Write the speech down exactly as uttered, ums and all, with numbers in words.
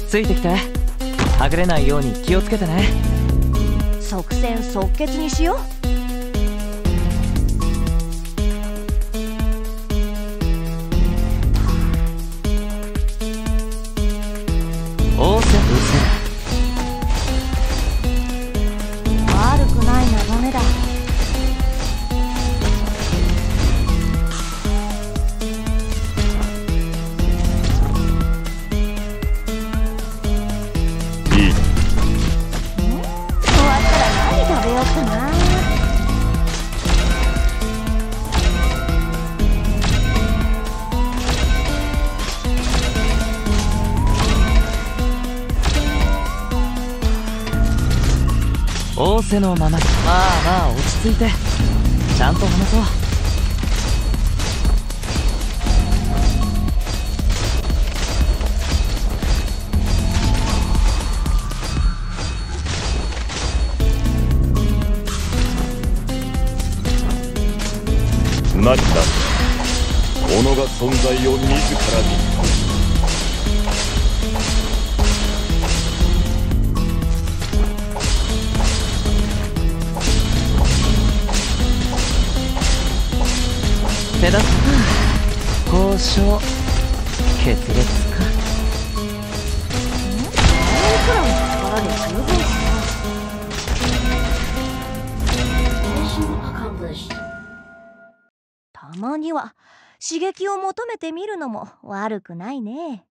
ついてきて。はぐれないように気をつけてね。 即戦即決にしよう。 仰せ。 悪くない眺めだ。 いい。 終わったら何食べようかな。 仰せのままに。まあまあ落ち着いて。ちゃんと話そう。 何だ。己が存在を自ら見。 手だ。交渉決裂か。 いくらの力で十分かな。たまには刺激を求めてみるのも悪くないね。